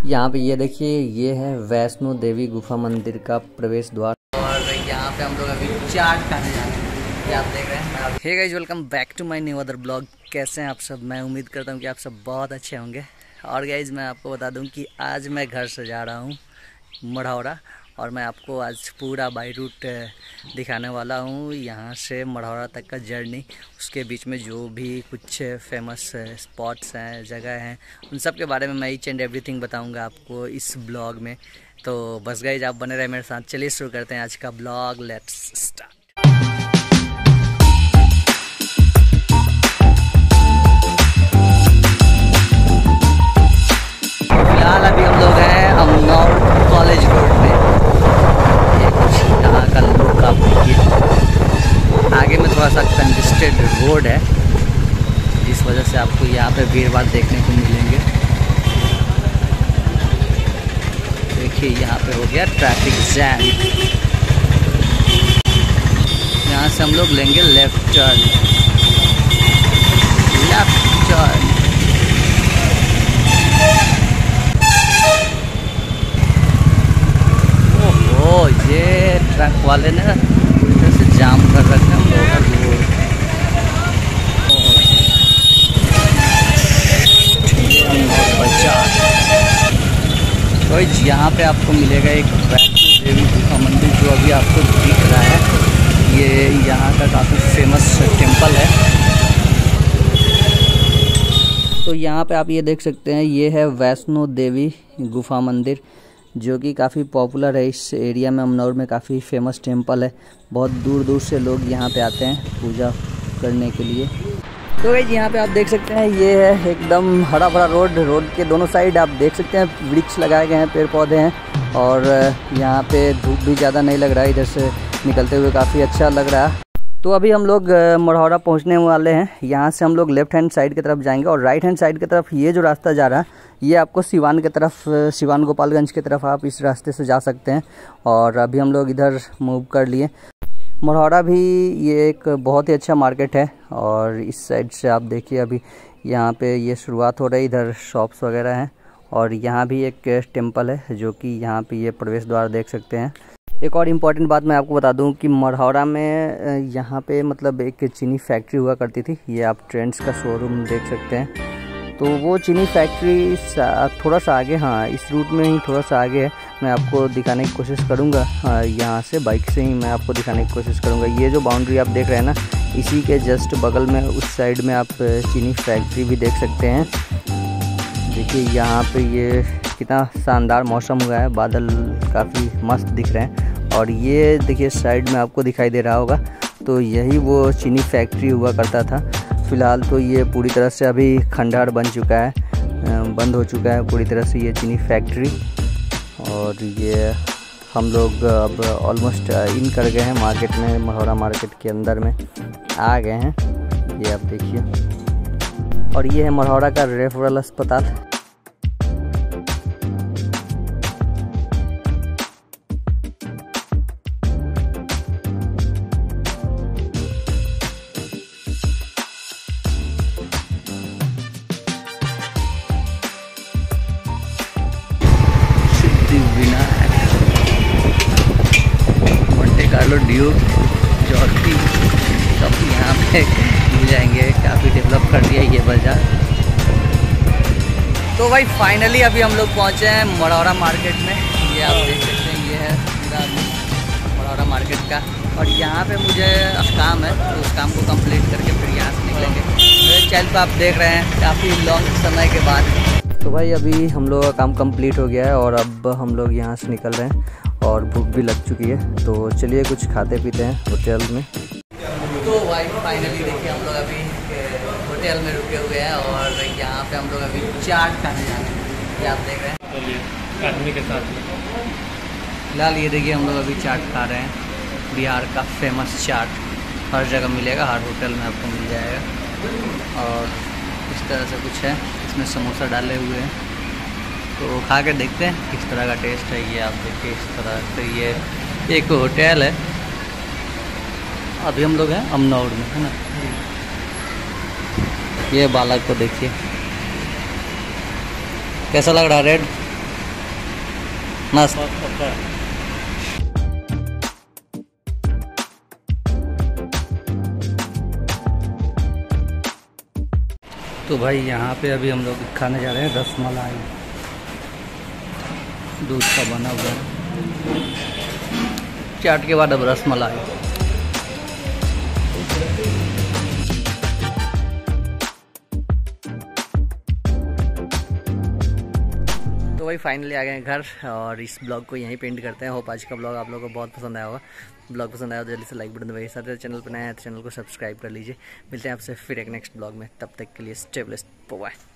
यहाँ पे ये देखिए, ये है वैष्णो देवी गुफा मंदिर का प्रवेश द्वार। और यहाँ पे हम लोग अभी चाट खाने जा रहे हैं, ये आप देख रहे हैं। Hey guys, welcome back to my new other blog. कैसे हैं आप सब? मैं उम्मीद करता हूँ कि आप सब बहुत अच्छे होंगे। और गाइस, मैं आपको बता दूँ कि आज मैं घर से जा रहा हूँ मढ़ौरा, और मैं आपको आज पूरा बाई रूट दिखाने वाला हूँ। यहाँ से मढ़ौरा तक का जर्नी, उसके बीच में जो भी कुछ फेमस स्पॉट्स हैं, जगह हैं, उन सब के बारे में मैं ईच एंड एवरीथिंग बताऊँगा आपको इस ब्लॉग में। तो बस गाइस, आप बने रहे मेरे साथ। चलिए शुरू करते हैं आज का ब्लॉग। Let's start. फिलहाल अभी हम लोग हैं अमनौर कॉलेज रोड में। ये कुछ यहाँ का लुक आप देखिए। आगे में थोड़ा सा कंजेस्टेड रोड है, जिस वजह से आपको यहाँ पे भीड़ भाड़ देखने को मिलेंगे। देखिए, यहाँ पे हो गया ट्रैफिक जैम। यहाँ से हम लोग लेंगे लेफ्ट टर्न। Left turn. ओहो, ये ट्रक वाले ने इधर से जाम कर रखे हैं हम लोग का रोड। तो यहाँ पे आपको मिलेगा एक वैष्णो देवी गुफा मंदिर, जो अभी आपको दिख रहा है। ये यहाँ का काफ़ी फेमस टेम्पल है। तो यहाँ पे आप ये देख सकते हैं, ये है वैष्णो देवी गुफा मंदिर, जो कि काफ़ी पॉपुलर है इस एरिया में। अमनौर में काफ़ी फेमस टेम्पल है। बहुत दूर दूर से लोग यहाँ पे आते हैं पूजा करने के लिए। तो गाइस, यहाँ पे आप देख सकते हैं, ये है एकदम हरा भरा रोड। रोड के दोनों साइड आप देख सकते हैं वृक्ष लगाए गए हैं, पेड़ पौधे हैं। और यहाँ पे धूप भी ज़्यादा नहीं लग रहा है, इधर से निकलते हुए काफ़ी अच्छा लग रहा है। तो अभी हम लोग मढ़ौरा पहुँचने वाले हैं। यहाँ से हम लोग लेफ्ट हैंड साइड की तरफ जाएंगे, और राइट हैंड साइड की तरफ ये जो रास्ता जा रहा है, ये आपको सिवान की तरफ, सिवान गोपालगंज की तरफ आप इस रास्ते से जा सकते हैं। और अभी हम लोग इधर मूव कर लिए। मढ़ौरा भी ये एक बहुत ही अच्छा मार्केट है। और इस साइड से आप देखिए, अभी यहाँ पे ये शुरुआत हो रही है, इधर शॉप्स वगैरह हैं। और यहाँ भी एक टेम्पल है, जो कि यहाँ पे ये प्रवेश द्वार देख सकते हैं। एक और इम्पॉर्टेंट बात मैं आपको बता दूं कि मढ़ौरा में यहाँ पे मतलब एक चीनी फैक्ट्री हुआ करती थी। ये आप ट्रेंड्स का शोरूम देख सकते हैं। तो वो चीनी फैक्ट्री थोड़ा सा आगे, हाँ इस रूट में ही थोड़ा सा आगे है। मैं आपको दिखाने की कोशिश करूँगा, यहाँ से बाइक से ही मैं आपको दिखाने की कोशिश करूँगा। ये जो बाउंड्री आप देख रहे हैं ना, इसी के जस्ट बगल में उस साइड में आप चीनी फैक्ट्री भी देख सकते हैं। देखिए, यहाँ पे ये कितना शानदार मौसम हुआ है, बादल काफ़ी मस्त दिख रहे हैं। और ये देखिए साइड में आपको दिखाई दे रहा होगा, तो यही वो चीनी फैक्ट्री हुआ करता था। फ़िलहाल तो ये पूरी तरह से अभी खंडहर बन चुका है, बंद हो चुका है पूरी तरह से ये चीनी फैक्ट्री। और ये हम लोग अब ऑलमोस्ट इन कर गए हैं मार्केट में, मढ़ौरा मार्केट के अंदर में आ गए हैं। ये आप देखिए, और ये है मढ़ौरा का रेफरल अस्पताल। मोंटे कार्लो ड्यूक जॉकी सब यहाँ पे मिल जाएंगे। काफ़ी डेवलप कर दिया ये बाजार। तो भाई फाइनली अभी हम लोग पहुँचे हैं मढ़ौरा मार्केट में। ये आप देख सकते हैं, ये है पूरा मढ़ौरा मार्केट का। और यहाँ पे मुझे काम है, तो उस काम को कंप्लीट करके फिर यहाँ से निकलेंगे। मेरे चैनल पर आप देख रहे हैं काफ़ी लॉन्ग समय के बाद। तो भाई अभी हम लोग का काम कंप्लीट हो गया है, और अब हम लोग यहाँ से निकल रहे हैं। और भूख भी लग चुकी है, तो चलिए कुछ खाते पीते हैं होटल में। तो भाई फाइनली देखिए, हम लोग अभी होटल में रुके हुए हैं, और यहाँ पे हम लोग अभी चाट खाने जा रहे हैं। ये आप देख रहे हैं आदमी के साथ। फिलहाल ये देखिए, हम लोग अभी चाट खा रहे हैं। बिहार का फेमस चाट हर जगह मिलेगा, हर होटल में आपको मिल जाएगा। और इस तरह से कुछ है, इसमें समोसा डाले हुए हैं। तो खा के देखते हैं किस तरह का टेस्ट है। ये आप देखिए इस तरह से, ये एक होटल है। अभी हम लोग हैं अमनौर में, है ना। ये बालक को देखिए कैसा लग रहा है। रेड मस्त। तो भाई यहाँ पे अभी हम लोग खाने जा रहे हैं रसमलाई, दूध का बना हुआ है। चाट के बाद अब रसमलाई। तो भाई फाइनली आ गए हैं घर और इस ब्लॉग को यहीं पेंट करते हैं। होप आज का ब्लॉग आप लोगों को बहुत पसंद आया होगा। ब्लॉग पसंद आया तो जल्दी से लाइक बटन दबाइए। साथ चैनल पर नया है तो चैनल को सब्सक्राइब कर लीजिए। मिलते हैं आपसे फिर एक नेक्स्ट ब्लॉग में, तब तक के लिए स्टे ब्लेस्ड, बाय।